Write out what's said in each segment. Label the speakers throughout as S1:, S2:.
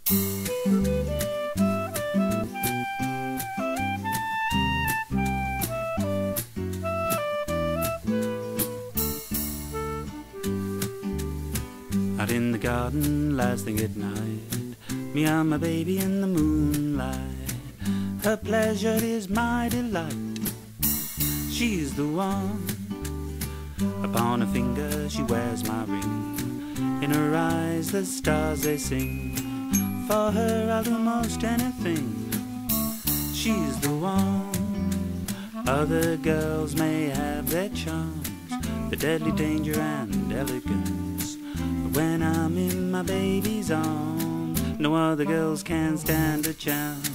S1: Out in the garden, last thing at night, me and my baby in the moonlight. Her pleasure is my delight. She's the one. Upon her finger she wears my ring. In her eyes the stars they sing. For her I'll do most anything. She's the one. Other girls may have their charms, the deadly danger and elegance, but when I'm in my baby's arms, no other girls can stand a chance.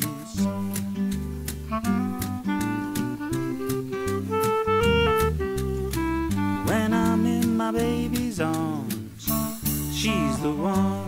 S1: When I'm in my baby's arms, she's the one.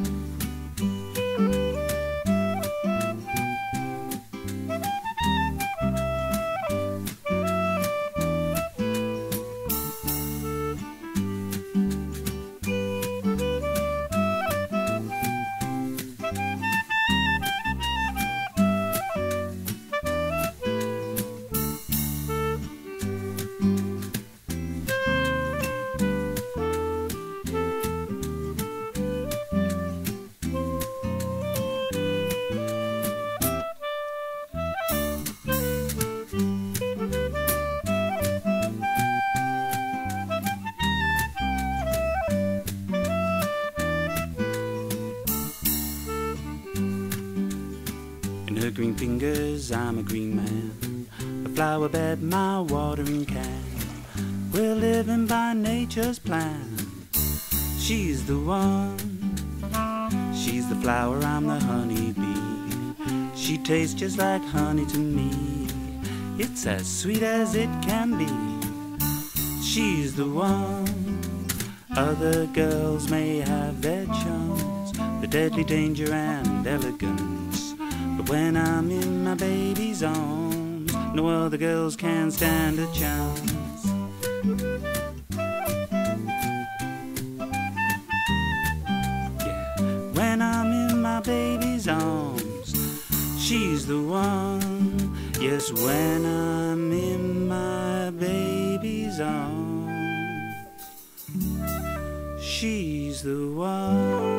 S1: In her green fingers I'm a green man, a flower bed my watering can. We're living by nature's plan. She's the one. She's the flower, I'm the honeybee. She tastes just like honey to me. It's as sweet as it can be. She's the one. Other girls may have their charms, the deadly danger and elegance, but when I'm in my baby's arms, no other girls can stand a chance. Yeah. When I'm in my baby's arms, she's the one. Yes, when I'm in my baby's arms, she's the one.